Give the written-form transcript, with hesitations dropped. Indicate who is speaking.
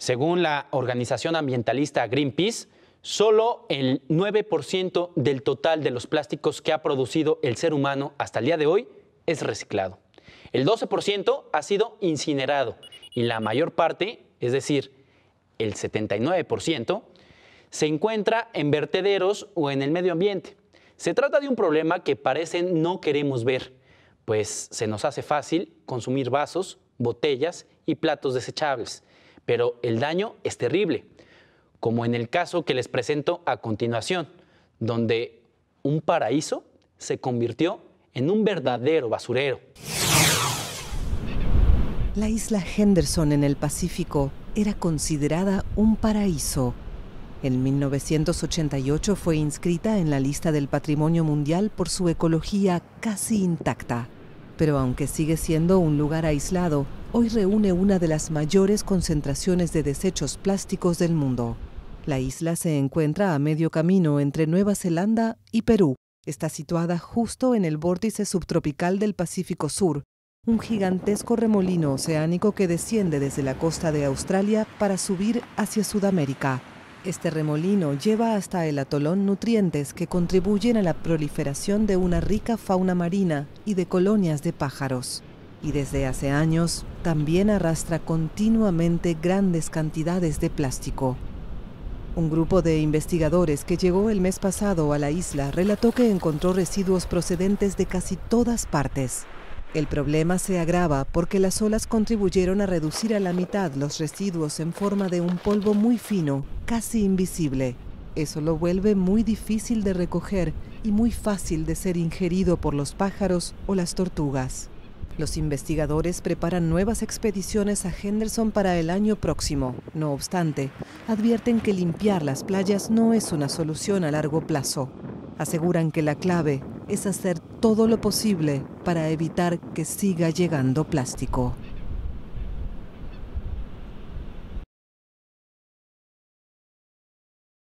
Speaker 1: Según la organización ambientalista Greenpeace, solo el 9% del total de los plásticos que ha producido el ser humano hasta el día de hoy es reciclado. El 12% ha sido incinerado y la mayor parte, es decir, el 79%, se encuentra en vertederos o en el medio ambiente. Se trata de un problema que parece no queremos ver, pues se nos hace fácil consumir vasos, botellas y platos desechables, pero el daño es terrible, como en el caso que les presento a continuación, donde un paraíso se convirtió en un verdadero basurero.
Speaker 2: La isla Henderson en el Pacífico era considerada un paraíso. En 1988 fue inscrita en la lista del Patrimonio Mundial por su ecología casi intacta. Pero aunque sigue siendo un lugar aislado, hoy reúne una de las mayores concentraciones de desechos plásticos del mundo. La isla se encuentra a medio camino entre Nueva Zelanda y Perú. Está situada justo en el vórtice subtropical del Pacífico Sur, un gigantesco remolino oceánico que desciende desde la costa de Australia para subir hacia Sudamérica. Este remolino lleva hasta el atolón nutrientes que contribuyen a la proliferación de una rica fauna marina y de colonias de pájaros. Y desde hace años también arrastra continuamente grandes cantidades de plástico. Un grupo de investigadores que llegó el mes pasado a la isla relató que encontró residuos procedentes de casi todas partes. El problema se agrava porque las olas contribuyeron a reducir a la mitad los residuos en forma de un polvo muy fino, casi invisible. Eso lo vuelve muy difícil de recoger y muy fácil de ser ingerido por los pájaros o las tortugas. Los investigadores preparan nuevas expediciones a Henderson para el año próximo. No obstante, advierten que limpiar las playas no es una solución a largo plazo. Aseguran que la clave es hacer todo lo posible para evitar que siga llegando plástico.